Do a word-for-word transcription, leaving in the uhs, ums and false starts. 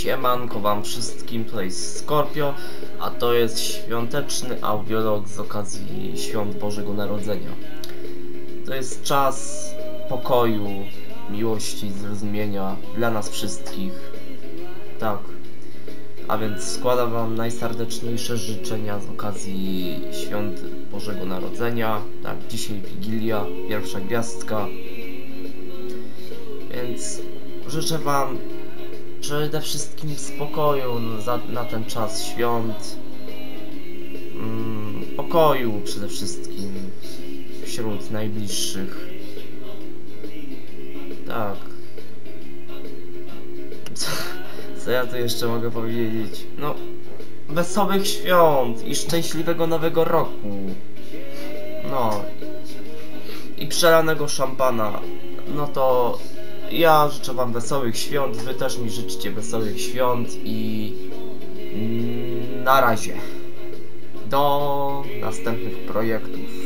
Siemanko wam wszystkim, tutaj Scorpio, a to jest świąteczny audiolog z okazji Świąt Bożego Narodzenia. To jest czas pokoju, miłości, zrozumienia dla nas wszystkich. Tak. A więc składam wam najserdeczniejsze życzenia z okazji Świąt Bożego Narodzenia. Tak, dzisiaj Wigilia, pierwsza gwiazdka. Więc życzę wam przede wszystkim spokoju na, na ten czas świąt. Mm, pokoju przede wszystkim wśród najbliższych. Tak. Co, co ja tu jeszcze mogę powiedzieć? No, wesołych świąt i szczęśliwego nowego roku. No. I przelanego szampana. No to ja życzę wam wesołych świąt, wy też mi życzcie wesołych świąt i na razie. Do następnych projektów.